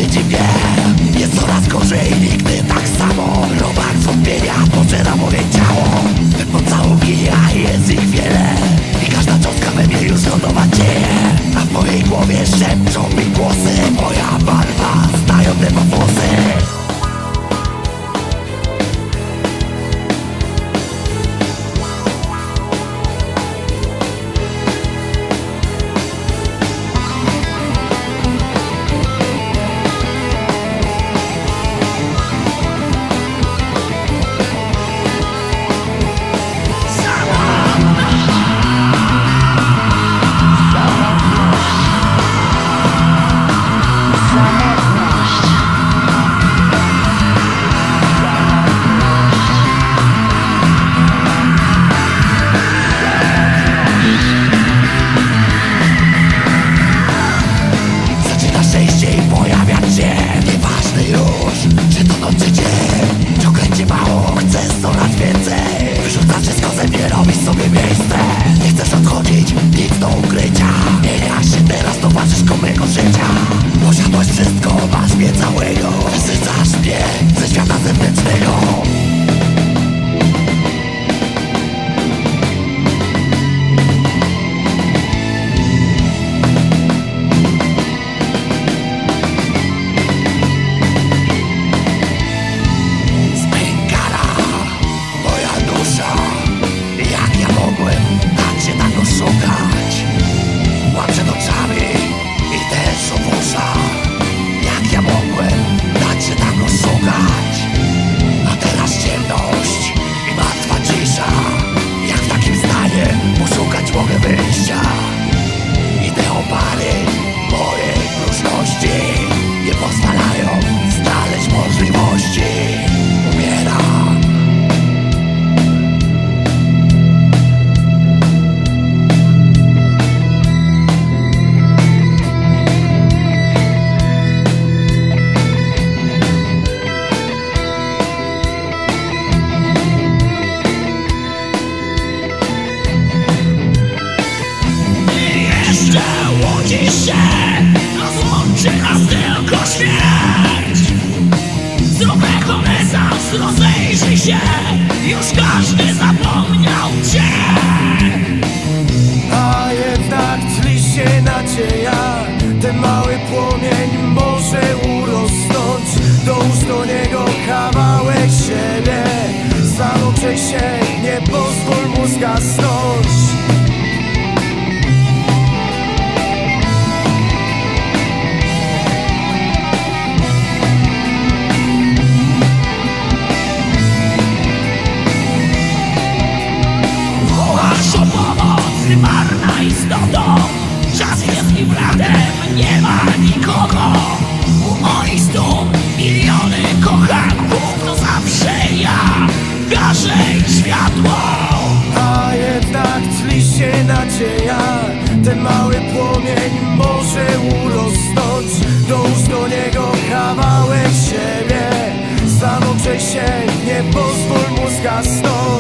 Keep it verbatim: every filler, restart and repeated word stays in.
dziwnie, jest coraz gorzej, nigdy tak samo. Robak zwątpienia poczera moje ciało. Pod całą gija jest ich wiele i każda cząstka we mnie już lądować dzieje. A w mojej głowie szepczą mi głosy, moja barwa znają te włosy. Robisz sobie miejsce, nie chcesz odchodzić, nic do ukrycia. Nie jak się teraz towarzyszką mego życia. Posiadłeś wszystko, masz mnie całego. Wysycasz mnie ze świata zewnętrznego. Łudzi się, rozłączy nas tylko śmierć. Zrób rekonesans, rozejrzyj się, już każdy zapomniał cię. A jednak tli się nadzieja, ten mały płomień może urosnąć. Dołóż do niego kawałek siebie, zanurzaj się, nie pozwól mu zgasnąć. Marna istotą, czas jest im radem, nie ma nikogo. U moich stóp miliony kochanków, to zawsze ja gaszę ich światło. A jednak tli się nadzieja, ten mały płomień może urosnąć. Dołóż do niego kawałek siebie, zanurzaj się, nie pozwól mu zgasnąć.